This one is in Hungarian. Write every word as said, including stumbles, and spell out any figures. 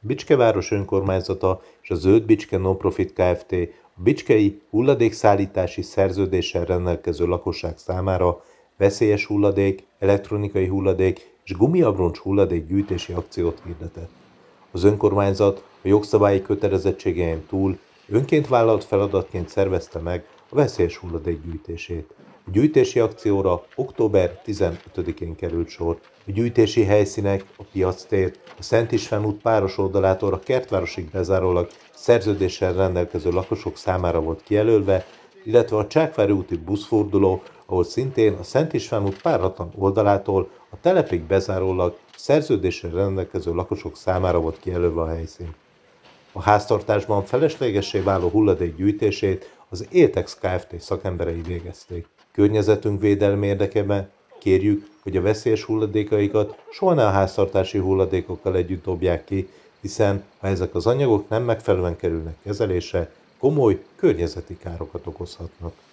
Bicske város önkormányzata és a Zöld Bicske Nonprofit Kft. A bicskei hulladékszállítási szerződéssel rendelkező lakosság számára veszélyes hulladék, elektronikai hulladék és gumiabroncs hulladék gyűjtési akciót hirdetett. Az önkormányzat a jogszabályi kötelezettségein túl önként vállalt feladatként szervezte meg a veszélyes hulladék gyűjtését. A gyűjtési akcióra október tizenötödikén került sor. A gyűjtési helyszínek a Piactér, a Szent István út páros oldalától a Kertvárosig bezárólag szerződéssel rendelkező lakosok számára volt kijelölve, illetve a Csákvári úti buszforduló, ahol szintén a Szent István út páratlan oldalától a telepig bezárólag szerződéssel rendelkező lakosok számára volt kijelölve a helyszín. A háztartásban feleslegessé váló hulladék gyűjtését az Éltex Kft. Szakemberei végezték. Környezetünk védelme érdekében kérjük, hogy a veszélyes hulladékaikat soha ne a háztartási hulladékokkal együtt dobják ki, hiszen ha ezek az anyagok nem megfelelően kerülnek kezelésre, komoly környezeti károkat okozhatnak.